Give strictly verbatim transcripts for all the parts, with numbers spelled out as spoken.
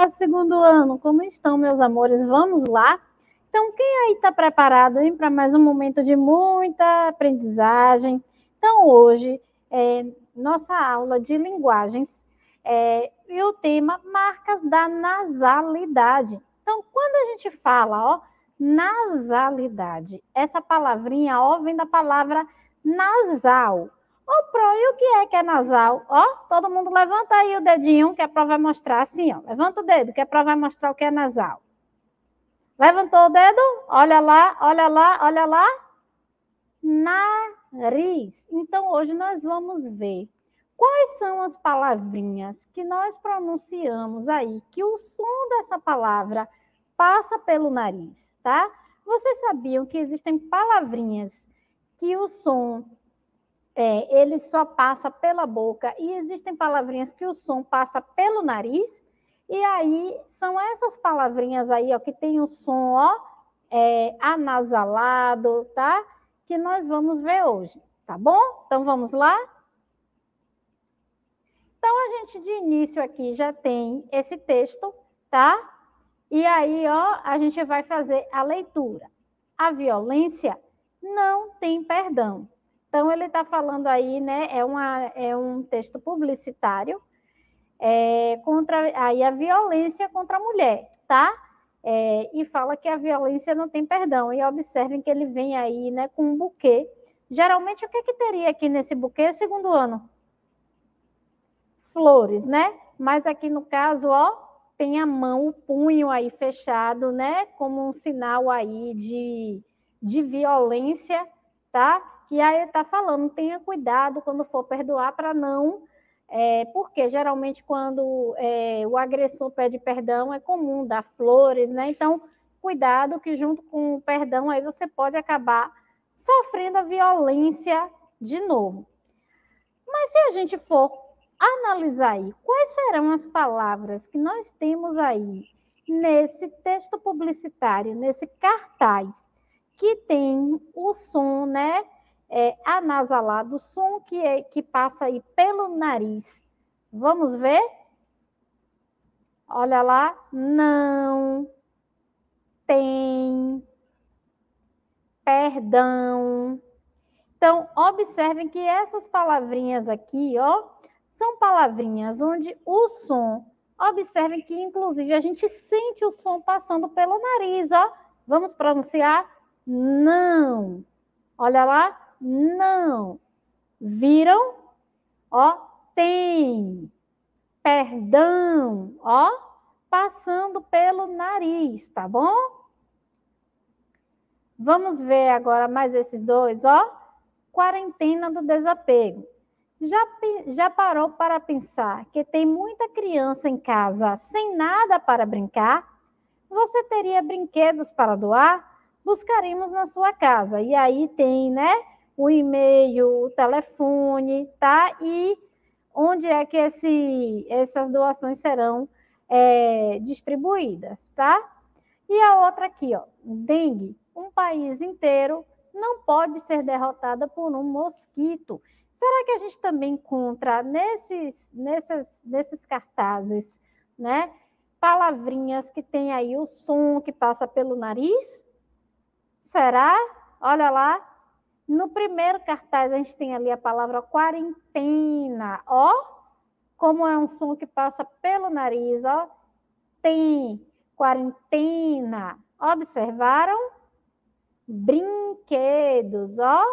Segundo ano, como estão, meus amores? Vamos lá? Então, quem aí está preparado para mais um momento de muita aprendizagem? Então, hoje, é, nossa aula de linguagens é, e o tema marcas da nasalidade. Então, quando a gente fala, ó, nasalidade, essa palavrinha, ó, vem da palavra nasal. Ô, Pro, e o que é que é nasal? Ó, todo mundo levanta aí o dedinho, que a Pro vai mostrar assim, ó. Levanta o dedo, que a Pro vai mostrar o que é nasal. Levantou o dedo? Olha lá, olha lá, olha lá. Nariz. Então, hoje nós vamos ver quais são as palavrinhas que nós pronunciamos aí, que o som dessa palavra passa pelo nariz, tá? Vocês sabiam que existem palavrinhas que o som É, ele só passa pela boca e existem palavrinhas que o som passa pelo nariz, e aí são essas palavrinhas aí, ó, que tem o som, ó, é, anasalado, tá? Que nós vamos ver hoje, tá bom? Então vamos lá? Então a gente de início aqui já tem esse texto, tá? E aí, ó, a gente vai fazer a leitura. A violência não tem perdão. Então, ele está falando aí, né? É, uma, é um texto publicitário é, contra aí a violência contra a mulher, tá? É, e fala que a violência não tem perdão. E observem que ele vem aí, né, com um buquê. Geralmente, o que, que teria aqui nesse buquê, segundo ano? Flores, né? Mas aqui no caso, ó, tem a mão, o punho aí fechado, né? Como um sinal aí de, de violência, tá? E aí está falando, tenha cuidado quando for perdoar para não... É, porque geralmente quando é, o agressor pede perdão é comum dar flores, né? Então, cuidado que junto com o perdão aí você pode acabar sofrendo a violência de novo. Mas se a gente for analisar aí, quais serão as palavras que nós temos aí nesse texto publicitário, nesse cartaz, que tem o som, né? É, anasalado, o som que, é, que passa aí pelo nariz. Vamos ver? Olha lá. Não. Tem. Perdão. Então, observem que essas palavrinhas aqui, ó, são palavrinhas onde o som, observem que, inclusive, a gente sente o som passando pelo nariz, ó. Vamos pronunciar? Não. Olha lá. Não. Viram? Ó, tem. Perdão, ó, passando pelo nariz, tá bom? Vamos ver agora mais esses dois, ó. Quarentena do desapego. Já, já parou para pensar que tem muita criança em casa sem nada para brincar? Você teria brinquedos para doar? Buscaríamos na sua casa. E aí tem, né, o e-mail, o telefone, tá? E onde é que esse, essas doações serão é, distribuídas, tá? E a outra aqui, ó, dengue. Um país inteiro não pode ser derrotada por um mosquito. Será que a gente também encontra nesses, nesses, nesses cartazes, né, palavrinhas que tem aí o som que passa pelo nariz? Será? Olha lá. No primeiro cartaz a gente tem ali a palavra quarentena, ó, como é um som que passa pelo nariz, ó. Tem quarentena. Observaram? Brinquedos, ó.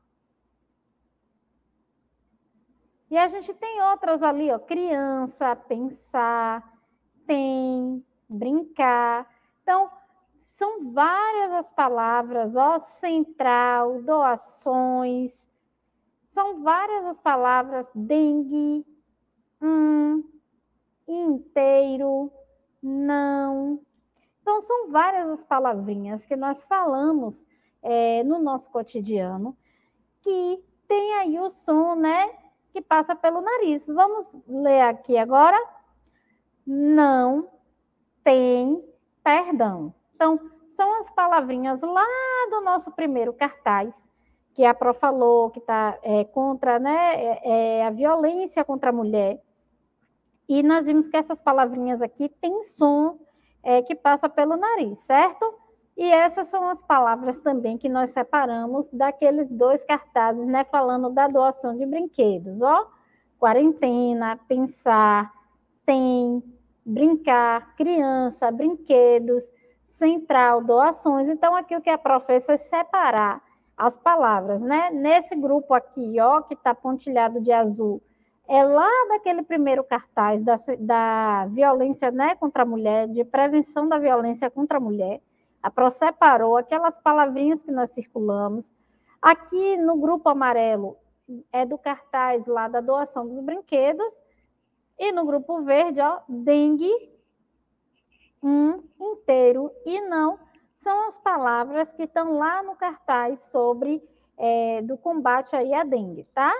E a gente tem outras ali, ó. Criança, pensar, tem, brincar. Então, são várias as palavras, ó. Central, doações. São várias as palavras. Dengue, um, inteiro, não. Então, são várias as palavrinhas que nós falamos é, no nosso cotidiano que tem aí o som, né, que passa pelo nariz. Vamos ler aqui agora. Não tem perdão. Então, são as palavrinhas lá do nosso primeiro cartaz, que a Pro falou, que está é, contra, né, é, é, a violência contra a mulher. E nós vimos que essas palavrinhas aqui têm som é, que passa pelo nariz, certo? E essas são as palavras também que nós separamos daqueles dois cartazes, né? Falando da doação de brinquedos, ó. Quarentena, pensar, tem, brincar, criança, brinquedos, central, doações. Então, aqui o que a prof fez foi separar as palavras, né? Nesse grupo aqui, ó, que está pontilhado de azul, é lá daquele primeiro cartaz da, da violência, né, contra a mulher, de prevenção da violência contra a mulher. A Pro separou aquelas palavrinhas que nós circulamos. Aqui no grupo amarelo é do cartaz lá da doação dos brinquedos. E no grupo verde, ó, dengue, um inteiro e não, são as palavras que estão lá no cartaz sobre é, do combate aí à dengue, tá?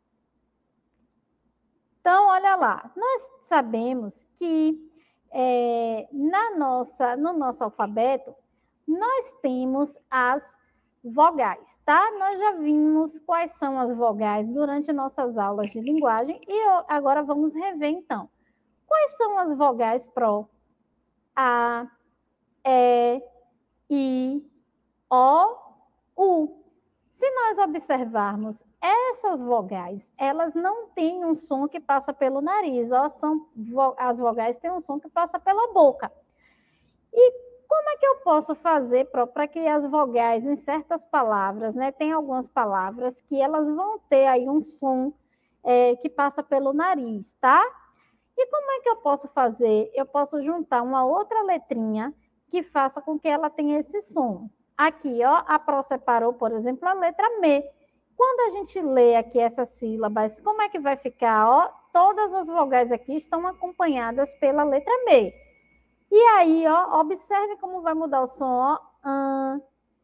Então, olha lá, nós sabemos que é, na nossa, no nosso alfabeto, nós temos as vogais, tá? Nós já vimos quais são as vogais durante nossas aulas de linguagem e agora vamos rever, então. Quais são as vogais Pro? A, E, I, O, U. Se nós observarmos essas vogais, elas não têm um som que passa pelo nariz, ó, são, as vogais têm um som que passa pela boca. E como é que eu posso fazer para que as vogais em certas palavras, né, tem algumas palavras que elas vão ter aí um som é, que passa pelo nariz, tá? E como é que eu posso fazer? Eu posso juntar uma outra letrinha que faça com que ela tenha esse som. Aqui, ó, a Pro separou, por exemplo, a letra M. Quando a gente lê aqui essas sílabas, como é que vai ficar? Ó, todas as vogais aqui estão acompanhadas pela letra M. E aí, ó, observe como vai mudar o som, ó. An,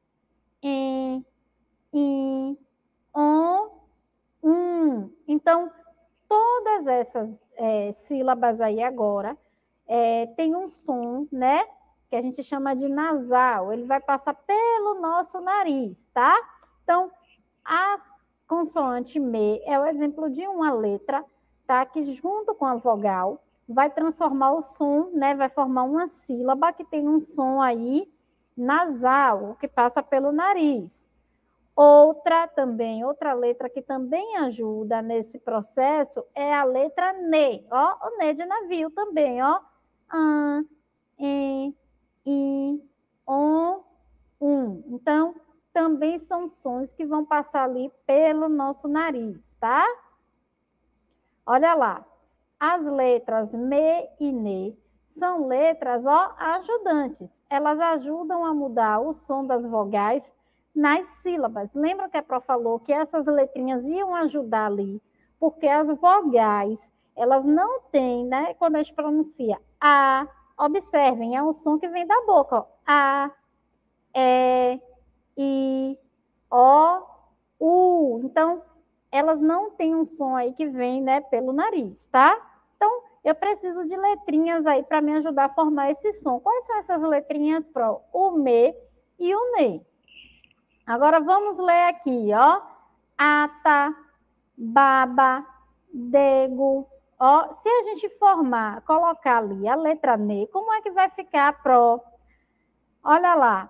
em, in, on, um. Então, todas essas é, sílabas aí agora é, tem um som, né? Que a gente chama de nasal. Ele vai passar pelo nosso nariz, tá? Então, a consoante M é o exemplo de uma letra, tá? Que junto com a vogal vai transformar o som, né? Vai formar uma sílaba que tem um som aí nasal, que passa pelo nariz. Outra também, outra letra que também ajuda nesse processo é a letra N. Ó, o N de navio também, ó. An, em, i, on, um. Então, também são sons que vão passar ali pelo nosso nariz, tá? Olha lá. As letras M e N são letras, ó, ajudantes. Elas ajudam a mudar o som das vogais nas sílabas. Lembra que a Pro falou que essas letrinhas iam ajudar ali, porque as vogais, elas não têm, né? Quando a gente pronuncia A, observem, é um som que vem da boca, ó. A, E, I, O, U. Então, elas não têm um som aí que vem, né, pelo nariz, tá? Então, eu preciso de letrinhas aí para me ajudar a formar esse som. Quais são essas letrinhas, Pro? O M e o N. Agora, vamos ler aqui, ó. Ata, baba, dego. Ó, se a gente formar, colocar ali a letra N, como é que vai ficar, Pro? Olha lá.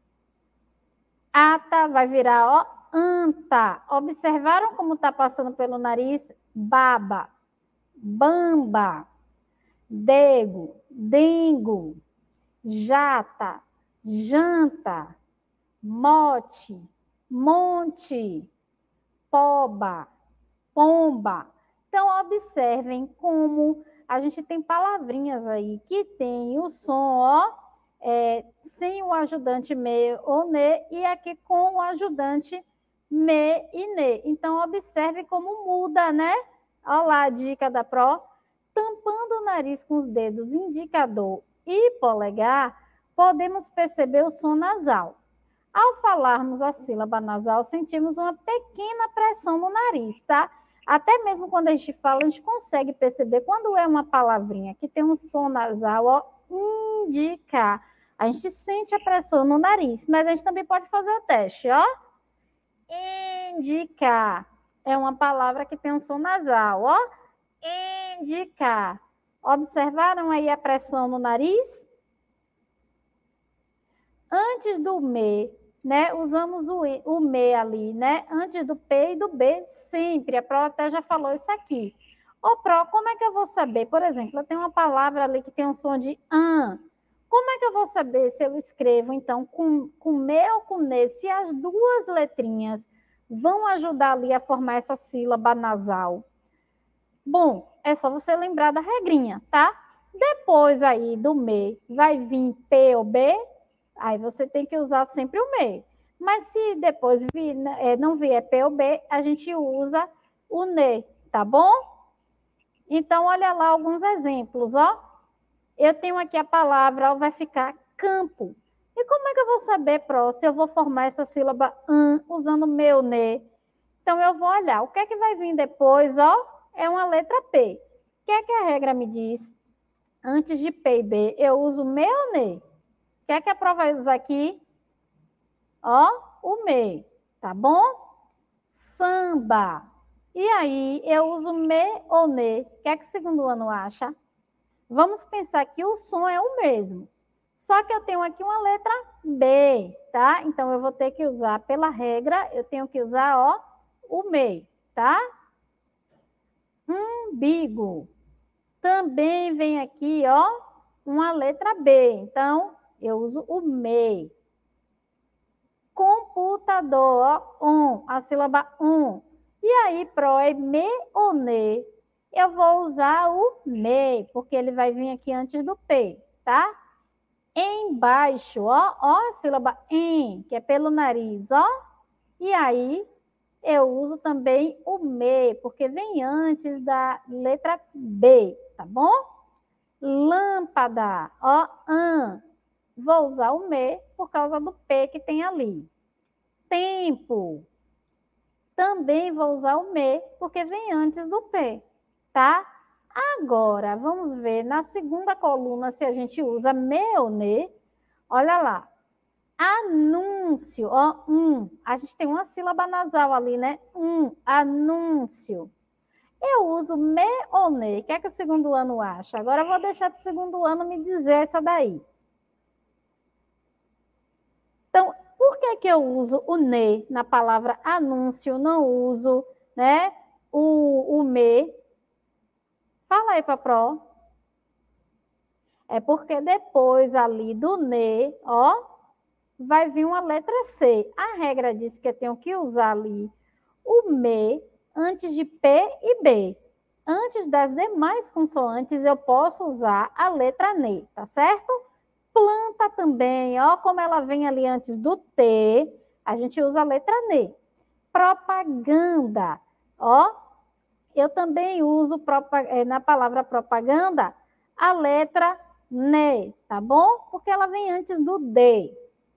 Ata vai virar, ó, anta. Observaram como está passando pelo nariz? Baba, bamba, dego, dengo, jata, janta, mote, monte, poba, pomba. Então, observem como a gente tem palavrinhas aí que tem o som, ó, é, sem o ajudante me ou ne, e aqui com o ajudante me e ne. Então, observe como muda, né? Olha lá a dica da Pro. Tampando o nariz com os dedos indicador e polegar, podemos perceber o som nasal. Ao falarmos a sílaba nasal, sentimos uma pequena pressão no nariz, tá? Até mesmo quando a gente fala, a gente consegue perceber quando é uma palavrinha que tem um som nasal, ó, indicar. A gente sente a pressão no nariz, mas a gente também pode fazer o teste, ó. Indicar é uma palavra que tem um som nasal, ó. Indicar. Observaram aí a pressão no nariz? Antes do me, né? Usamos o, o me ali, né? Antes do P e do B, sempre. A Pro até já falou isso aqui. Ô, Pro, como é que eu vou saber? Por exemplo, eu tenho uma palavra ali que tem um som de an. Como é que eu vou saber se eu escrevo, então, com, com me ou com ne? Se as duas letrinhas vão ajudar ali a formar essa sílaba nasal? Bom, é só você lembrar da regrinha, tá? Depois aí do me vai vir P ou B, aí você tem que usar sempre o me. Mas se depois vir, é, não vier P ou B, a gente usa o ne, tá bom? Então, olha lá alguns exemplos, ó. Eu tenho aqui a palavra, ó, vai ficar campo. E como é que eu vou saber, Pro, se eu vou formar essa sílaba an usando meu ne? Então, eu vou olhar. O que é que vai vir depois, ó? É uma letra P. O que é que a regra me diz? Antes de P e B, eu uso me ou ne? O que é que a prova vai usar aqui? Ó, o me, tá bom? Samba. E aí, eu uso me ou ne? O que é que o segundo ano acha? Vamos pensar que o som é o mesmo. Só que eu tenho aqui uma letra B, tá? Então, eu vou ter que usar, pela regra, eu tenho que usar, ó, o me, tá? Umbigo. Também vem aqui, ó, uma letra B. Então, eu uso o me. Computador, ó, um, a sílaba um. E aí, Pro, é me ou ne? Eu vou usar o me, porque ele vai vir aqui antes do P, tá? Embaixo, ó, ó a sílaba em, que é pelo nariz, ó. E aí, eu uso também o me, porque vem antes da letra B, tá bom? Lâmpada, ó, an. Vou usar o me por causa do P que tem ali. Tempo. Também vou usar o me, porque vem antes do P, tá? Agora, vamos ver na segunda coluna se a gente usa me ou ne. Olha lá. Anúncio, ó, um. A gente tem uma sílaba nasal ali, né? Um, anúncio. Eu uso me ou ne. O que é que o segundo ano acha? Agora eu vou deixar para o segundo ano me dizer essa daí. Então, por que que eu uso o ne na palavra anúncio? Não uso, né, o, o me. Fala aí, Pro. É porque depois ali do ne, ó, vai vir uma letra C. A regra diz que eu tenho que usar ali o me antes de P e B. Antes das demais consoantes, eu posso usar a letra ne, tá certo? Planta também, ó, como ela vem ali antes do T, a gente usa a letra ne. Propaganda, ó, eu também uso na palavra propaganda a letra ne, tá bom? Porque ela vem antes do D.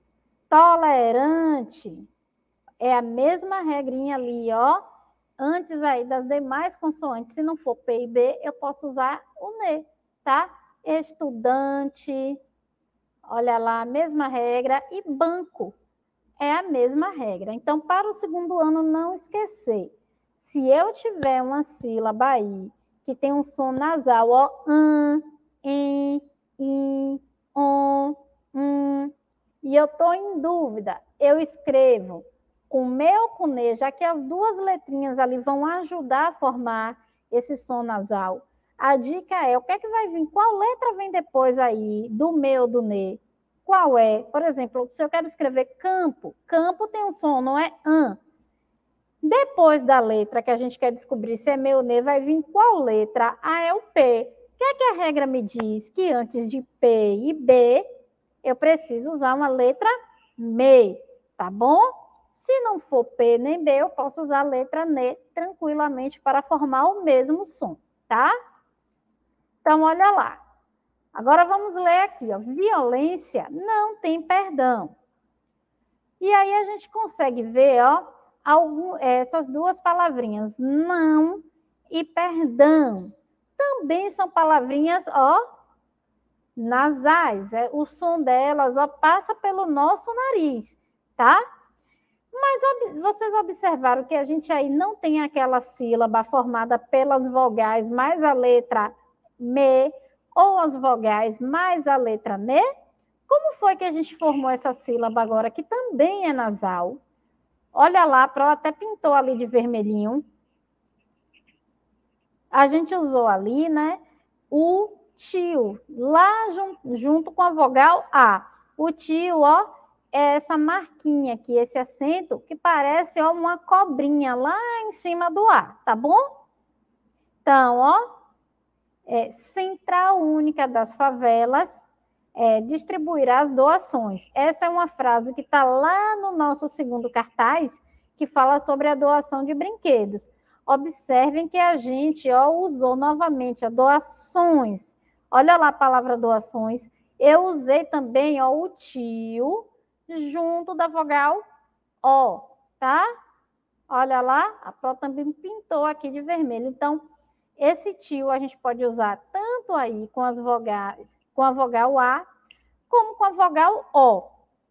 Tolerante, é a mesma regrinha ali, ó. Antes aí das demais consoantes, se não for P e B, eu posso usar o ne, tá? Estudante, olha lá, a mesma regra. E banco, é a mesma regra. Então, para o segundo ano, não esquecer. Se eu tiver uma sílaba aí que tem um som nasal, ó, an, em, in, on, um, e eu estou em dúvida, eu escrevo com me ou com ne, já que as duas letrinhas ali vão ajudar a formar esse som nasal. A dica é, o que é que vai vir? Qual letra vem depois aí do me ou do ne? Qual é? Por exemplo, se eu quero escrever campo, campo tem um som, não é an. Depois da letra que a gente quer descobrir se é me ou ne, vai vir qual letra? Ah, é o P. O que é que a regra me diz? Que antes de P e B, eu preciso usar uma letra me, tá bom? Se não for P nem B, eu posso usar a letra ne tranquilamente para formar o mesmo som, tá? Então, olha lá. Agora vamos ler aqui, ó. Violência não tem perdão. E aí a gente consegue ver, ó, algum, essas duas palavrinhas, não e perdão. Também são palavrinhas, ó, nasais. É, o som delas, ó, passa pelo nosso nariz, tá? Mas ob, vocês observaram que a gente aí não tem aquela sílaba formada pelas vogais mais a letra me, ou as vogais mais a letra N? Como foi que a gente formou essa sílaba agora, que também é nasal? Olha lá, a Pro até pintou ali de vermelhinho. A gente usou ali, né, o tio, lá jun, junto com a vogal A. O tio, ó, é essa marquinha aqui, esse acento, que parece, ó, uma cobrinha lá em cima do A, tá bom? Então, ó, é, Central Única das Favelas é, distribuirá as doações. Essa é uma frase que está lá no nosso segundo cartaz, que fala sobre a doação de brinquedos. Observem que a gente, ó, usou novamente a doações. Olha lá a palavra doações. Eu usei também, ó, o tio junto da vogal O, tá? Olha lá, a Pro também pintou aqui de vermelho. Então, esse tio a gente pode usar tanto aí com as vogais, com a vogal A, como com a vogal O.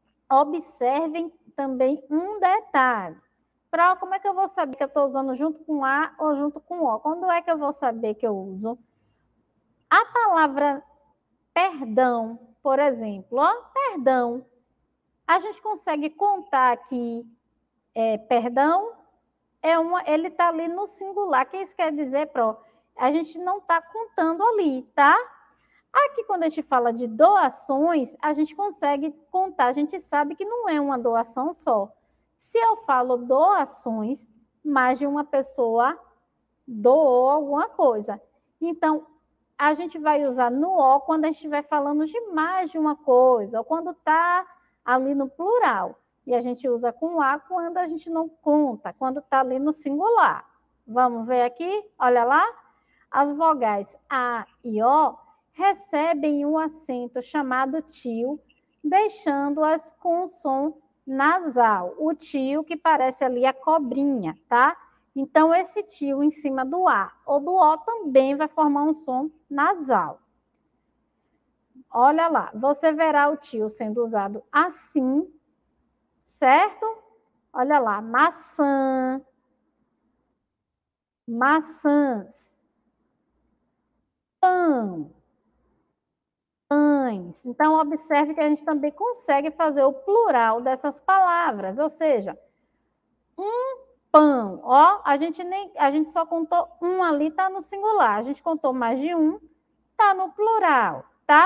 Observem também um detalhe. Pro, como é que eu vou saber que eu estou usando junto com A ou junto com O? Quando é que eu vou saber que eu uso? A palavra perdão, por exemplo, ó, perdão. A gente consegue contar aqui, é, perdão, é uma, ele está ali no singular. O que isso quer dizer, Pro? A gente não está contando ali, tá? Aqui, quando a gente fala de doações, a gente consegue contar, a gente sabe que não é uma doação só. Se eu falo doações, mais de uma pessoa doou alguma coisa. Então, a gente vai usar no O quando a gente estiver falando de mais de uma coisa, ou quando está ali no plural. E a gente usa com A quando a gente não conta, quando está ali no singular. Vamos ver aqui? Olha lá. As vogais A e O recebem um acento chamado tio, deixando-as com som nasal. O tio que parece ali a cobrinha, tá? Então, esse tio em cima do A ou do O também vai formar um som nasal. Olha lá, você verá o tio sendo usado assim, certo? Olha lá, maçã, maçãs, pão, pães. Então, observe que a gente também consegue fazer o plural dessas palavras, ou seja, um pão. Ó, a gente, nem, a gente só contou um ali, está no singular. A gente contou mais de um, está no plural, tá?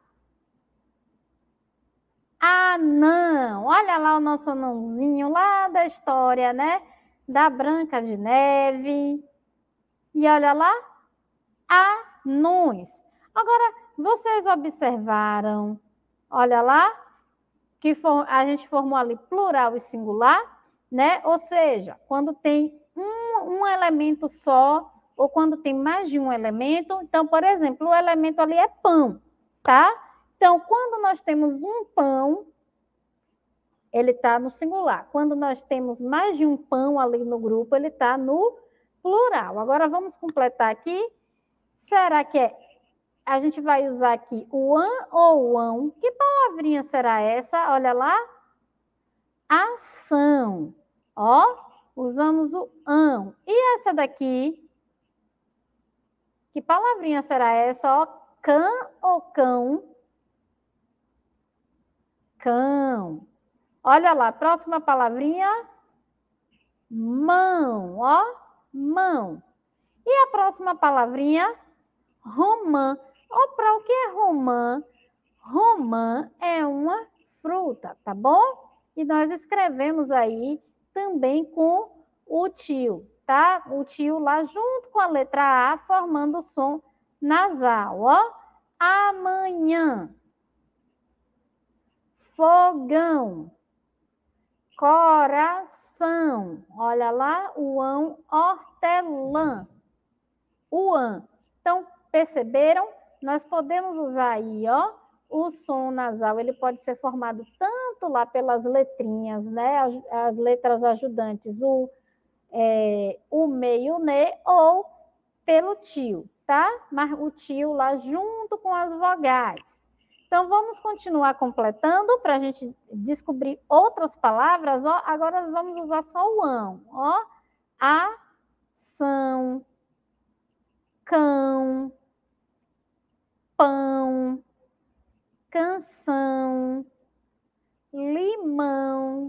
Anão. Olha lá o nosso anãozinho lá da história, né? Da Branca de Neve. E olha lá, anões. Agora, vocês observaram, olha lá, que for, a gente formou ali plural e singular, né? Ou seja, quando tem um, um elemento só, ou quando tem mais de um elemento. Então, por exemplo, o elemento ali é pão, tá? Então, quando nós temos um pão, ele está no singular. Quando nós temos mais de um pão ali no grupo, ele está no plural. Agora, vamos completar aqui. Será que é... A gente vai usar aqui o an ou o ão? Que palavrinha será essa? Olha lá. Ação. Ó, usamos o ão. E essa daqui? Que palavrinha será essa? Ó, cã ou cão? Cão. Olha lá, próxima palavrinha. Mão, ó, mão. E a próxima palavrinha? Romã. Ó, para o que é romã? Romã é uma fruta, tá bom? E nós escrevemos aí também com o tio, tá? O tio lá junto com a letra A, formando o som nasal, ó. Amanhã. Fogão. Coração. Olha lá, o ão, hortelã. O an. Então, perceberam? Nós podemos usar aí, ó, o som nasal. Ele pode ser formado tanto lá pelas letrinhas, né? As, as letras ajudantes, o, é, o me e o ne, ou pelo tio, tá? Mas o tio lá junto com as vogais. Então, vamos continuar completando para a gente descobrir outras palavras. Ó, agora vamos usar só o ão. Ó, ação, cão, mansão, limão,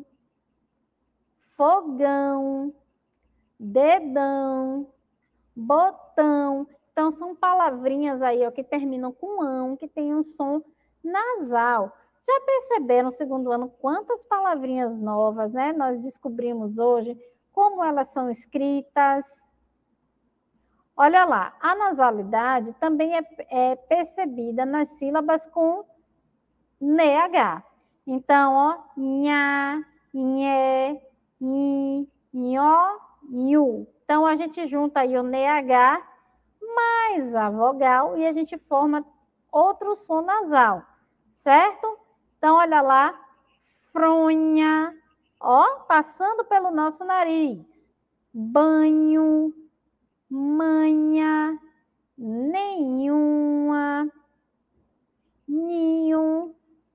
fogão, dedão, botão. Então, são palavrinhas aí ó, que terminam com ão, que tem um som nasal. Já perceberam no segundo ano quantas palavrinhas novas, né? Nós descobrimos hoje como elas são escritas. Olha lá, a nasalidade também é, é percebida nas sílabas com N H. Então, ó, nha, nhé, nhi, nhó, nhu. Então, a gente junta aí o N H mais a vogal e a gente forma outro som nasal, certo? Então, olha lá, fronha, ó, passando pelo nosso nariz. Banho, manha, nenhuma, ninho,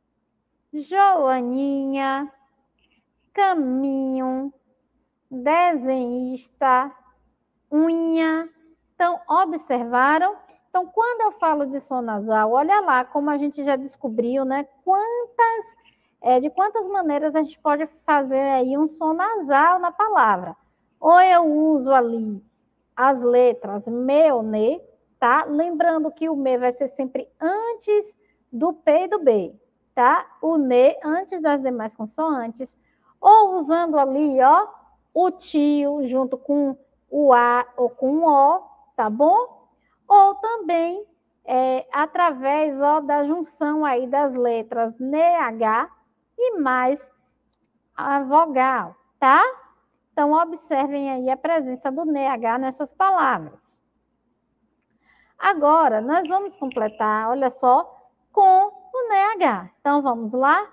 joaninha, caminho, desenhista, unha. Então, observaram? Então, quando eu falo de som nasal, olha lá como a gente já descobriu, né? Quantas, é, de quantas maneiras a gente pode fazer aí um som nasal na palavra. Ou eu uso ali as letras me ou ne, tá? Lembrando que o me vai ser sempre antes do P e do B, tá? O ne antes das demais consoantes. Ou usando ali, ó, o tio junto com o A ou com o O, tá bom? Ou também é, através ó, da junção aí das letras N H e mais a vogal, tá? Então, observem aí a presença do N H nessas palavras. Agora, nós vamos completar, olha só, com o N H. Então, vamos lá?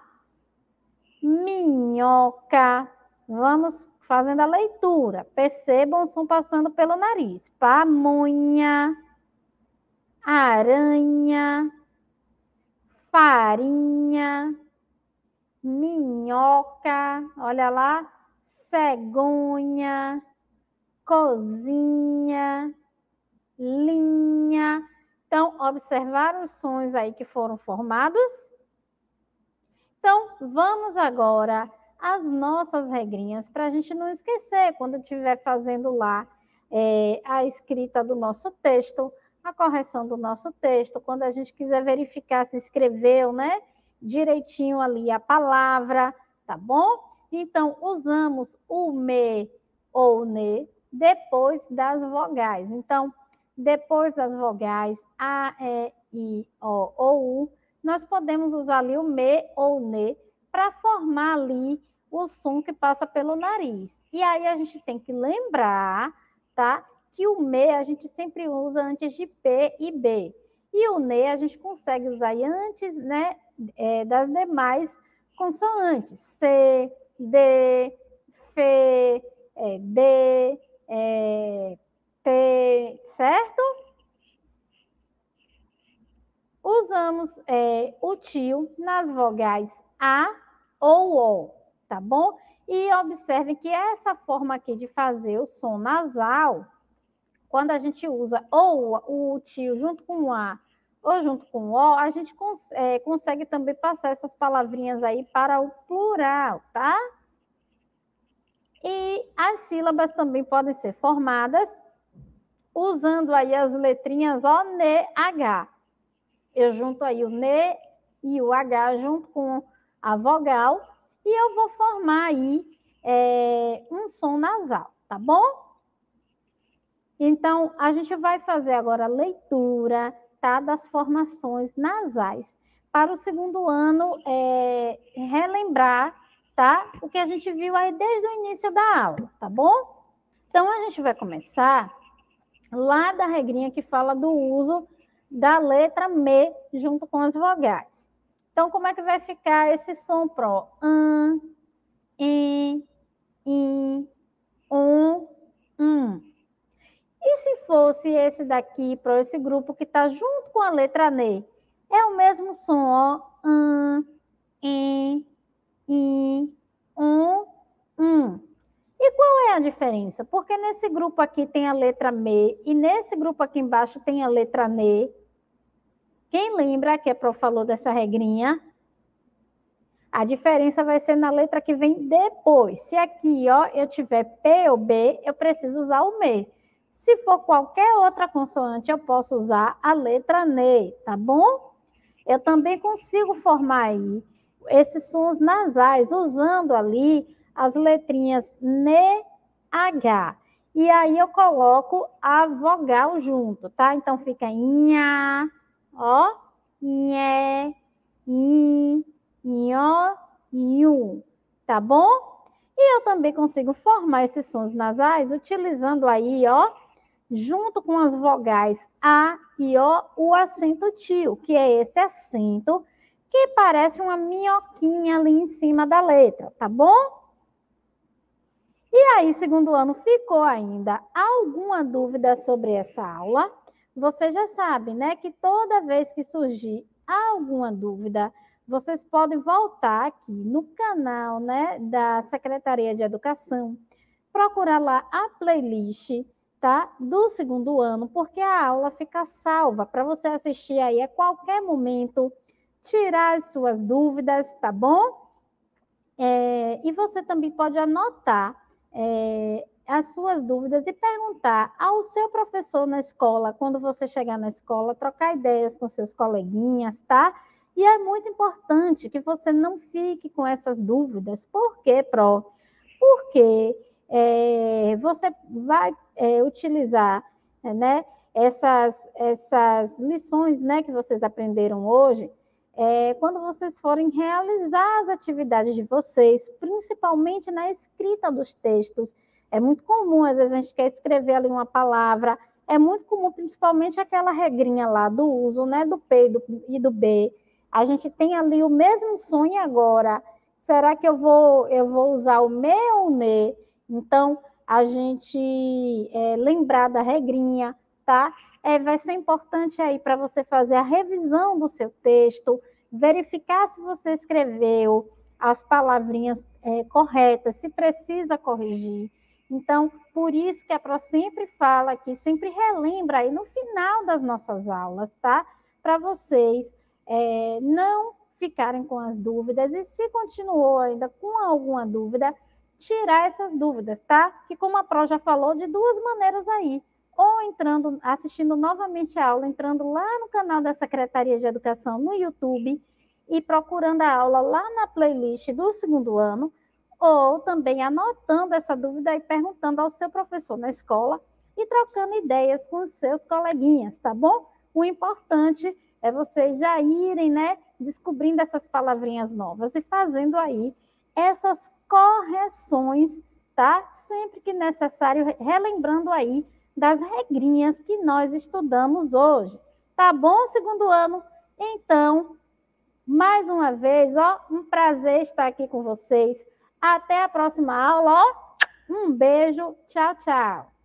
Minhoca. Vamos fazendo a leitura. Percebam o som passando pelo nariz. Pamonha, aranha, farinha, minhoca, olha lá, cegonha, cozinha, linha. Então, observaram os sons aí que foram formados? Então, vamos agora às nossas regrinhas para a gente não esquecer quando estiver fazendo lá é, a escrita do nosso texto, a correção do nosso texto, quando a gente quiser verificar se escreveu, né, direitinho ali a palavra, tá bom? Então, usamos o me ou ne depois das vogais. Então, depois das vogais a, e, i, o ou u, nós podemos usar ali o me ou ne para formar ali o som que passa pelo nariz. E aí a gente tem que lembrar, tá? Que o me a gente sempre usa antes de P e B. E o ne a gente consegue usar antes, né, é, das demais consoantes. C, D, F, é, D, é, T, certo? Usamos é, o tio nas vogais A ou O, tá bom? E observem que essa forma aqui de fazer o som nasal, quando a gente usa ou o tio junto com o A ou junto com o O, a gente cons é, consegue também passar essas palavrinhas aí para o plural, tá? E as sílabas também podem ser formadas usando aí as letrinhas O, N, H. Eu junto aí o N e o H junto com a vogal e eu vou formar aí é, um som nasal, tá bom? Então, a gente vai fazer agora a leitura, tá, das formações nasais para o segundo ano é, relembrar, tá, o que a gente viu aí desde o início da aula, tá bom? Então, a gente vai começar lá da regrinha que fala do uso da letra me junto com as vogais. Então, como é que vai ficar esse som pro? An, em, in, um, um. E se fosse esse daqui, para esse grupo que está junto com a letra ne? É o mesmo som, ó. An, em, in, um, um. E qual é a diferença? Porque nesse grupo aqui tem a letra me e nesse grupo aqui embaixo tem a letra ne. Quem lembra que a Pro falou dessa regrinha? A diferença vai ser na letra que vem depois. Se aqui, ó, eu tiver P ou B, eu preciso usar o M. Se for qualquer outra consoante, eu posso usar a letra N, tá bom? Eu também consigo formar aí esses sons nasais, usando ali as letrinhas N, H. E aí eu coloco a vogal junto, tá? Então fica nha, ó, nhé, i, nho, nhu, tá bom? E eu também consigo formar esses sons nasais utilizando aí, ó, junto com as vogais A e O, o acento tio, que é esse acento que parece uma minhoquinha ali em cima da letra, tá bom? E aí, segundo ano, ficou ainda alguma dúvida sobre essa aula? Você já sabe, né, que toda vez que surgir alguma dúvida, vocês podem voltar aqui no canal, né, da Secretaria de Educação, procurar lá a playlist, tá, do segundo ano, porque a aula fica salva para você assistir aí a qualquer momento, tirar as suas dúvidas, tá bom? É, e você também pode anotar é, as suas dúvidas e perguntar ao seu professor na escola, quando você chegar na escola, trocar ideias com seus coleguinhas, tá? E é muito importante que você não fique com essas dúvidas. Por quê, Pro? Porque é, você vai é, utilizar né, essas, essas lições né, que vocês aprenderam hoje, é, quando vocês forem realizar as atividades de vocês, principalmente na escrita dos textos. É muito comum, às vezes a gente quer escrever ali uma palavra, é muito comum, principalmente aquela regrinha lá do uso, né, do P e do, e do B. A gente tem ali o mesmo som e agora. Será que eu vou, eu vou usar o me ou o ne? Então, a gente é, lembrar da regrinha, tá? É, vai ser importante aí para você fazer a revisão do seu texto, verificar se você escreveu as palavrinhas é, corretas, se precisa corrigir. Então, por isso que a Pro sempre fala aqui, sempre relembra aí no final das nossas aulas, tá? Para vocês é, não ficarem com as dúvidas e se continuou ainda com alguma dúvida, tirar essas dúvidas, tá? Que como a Pro já falou, de duas maneiras aí, ou entrando, assistindo novamente a aula, entrando lá no canal da Secretaria de Educação no YouTube e procurando a aula lá na playlist do segundo ano, ou também anotando essa dúvida e perguntando ao seu professor na escola e trocando ideias com os seus coleguinhas, tá bom? O importante é vocês já irem, né, descobrindo essas palavrinhas novas e fazendo aí essas correções, tá? Sempre que necessário, relembrando aí das regrinhas que nós estudamos hoje. Tá bom, segundo ano? Então, mais uma vez, ó, um prazer estar aqui com vocês. Até a próxima aula, ó. Um beijo, tchau, tchau.